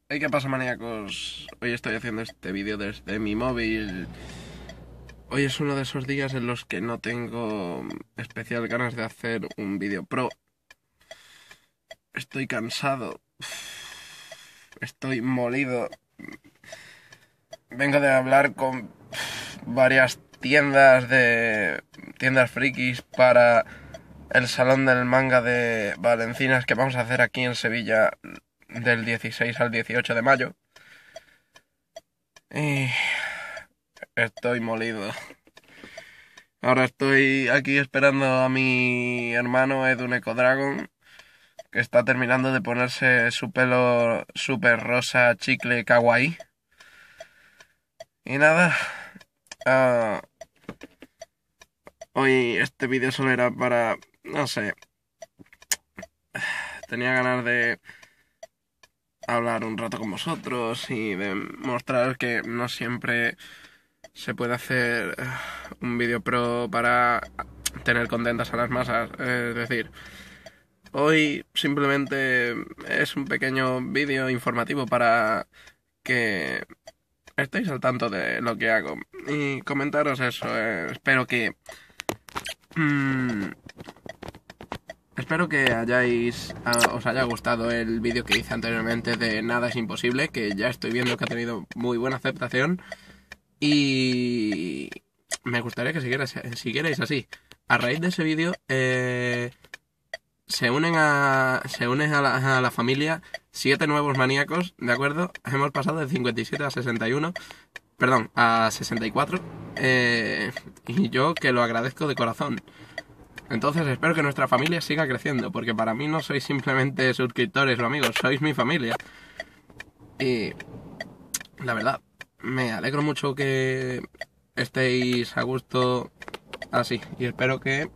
Hey, ¿qué pasa, maníacos? Hoy estoy haciendo este vídeo desde mi móvil. Hoy es uno de esos días en los que no tengo especial ganas de hacer un vídeo pro. Estoy cansado. Estoy molido. Vengo de hablar con varias tiendas frikis para el salón del manga de Valencinas que vamos a hacer aquí en Sevilla del 16 al 18 de mayo. Y estoy molido. Ahora estoy aquí esperando a mi hermano Edu Dragon, que está terminando de ponerse su pelo super rosa chicle kawaii. Y nada, ah, hoy este vídeo solo era para, no sé, tenía ganas de hablar un rato con vosotros y de mostrar que no siempre se puede hacer un vídeo pro para tener contentas a las masas. Es decir, hoy simplemente es un pequeño vídeo informativo para que estéis al tanto de lo que hago y comentaros eso. Mm, espero que os haya gustado el vídeo que hice anteriormente de Nada es imposible, que ya estoy viendo que ha tenido muy buena aceptación y me gustaría que siguierais así. A raíz de ese vídeo se unen a la familia 7 nuevos maníacos, ¿de acuerdo? Hemos pasado de 57 a 61, perdón, a 64, y yo que lo agradezco de corazón. Entonces espero que nuestra familia siga creciendo, porque para mí no sois simplemente suscriptores o amigos, sois mi familia. Y la verdad, me alegro mucho que estéis a gusto así, y espero que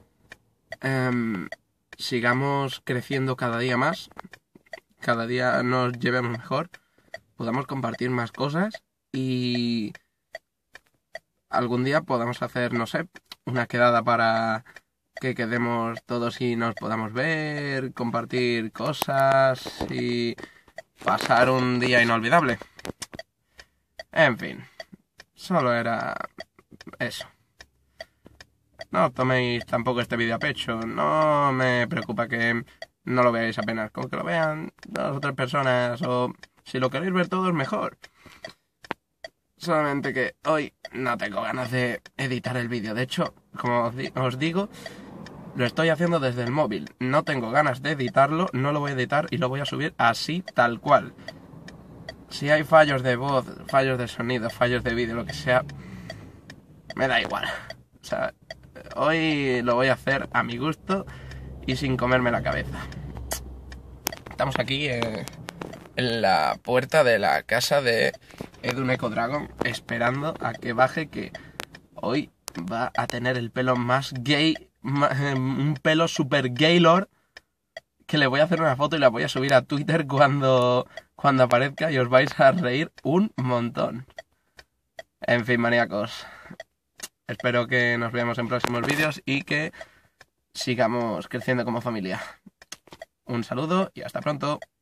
sigamos creciendo cada día más, cada día nos llevemos mejor, podamos compartir más cosas y algún día podamos hacer, no sé, una quedada para que quedemos todos y nos podamos ver, compartir cosas y pasar un día inolvidable. En fin, solo era eso. No os toméis tampoco este vídeo a pecho. No me preocupa que no lo veáis apenas. Con que lo vean 2 o 3 personas o si lo queréis ver todos, mejor. Solamente que hoy no tengo ganas de editar el vídeo. De hecho, como os digo, lo estoy haciendo desde el móvil. No tengo ganas de editarlo, no lo voy a editar y lo voy a subir así, tal cual. Si hay fallos de voz, fallos de sonido, fallos de vídeo, lo que sea, me da igual. O sea, hoy lo voy a hacer a mi gusto y sin comerme la cabeza. Estamos aquí en la puerta de la casa de Edu Dragon esperando a que baje, que hoy va a tener el pelo más gay, un pelo super gaylord, que le voy a hacer una foto y la voy a subir a Twitter cuando aparezca y os vais a reír un montón. En fin, maníacos, espero que nos veamos en próximos vídeos y que sigamos creciendo como familia. Un saludo y hasta pronto.